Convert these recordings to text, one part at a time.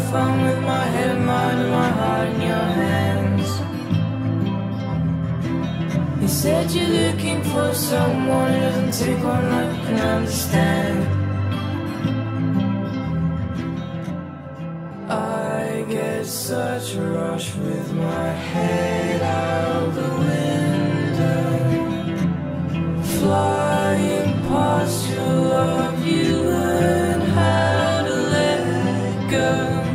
fun with my head and mind and my heart in your hands. You said you're looking for someone who doesn't take one look and understand. I get such a rush with my head out the window, flying past your love. You learn how to let go.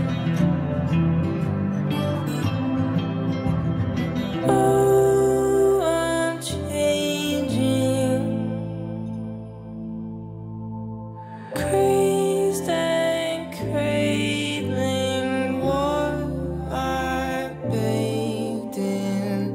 Oh, I'm changing, crazed and craving what I bathed in.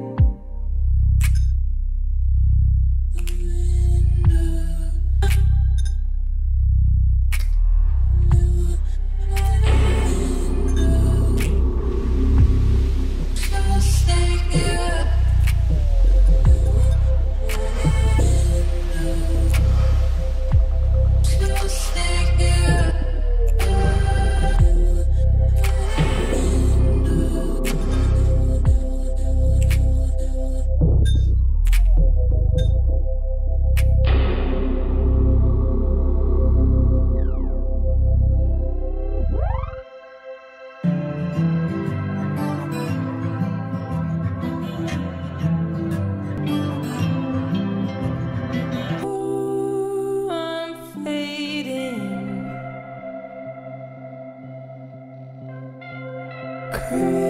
I'm fading.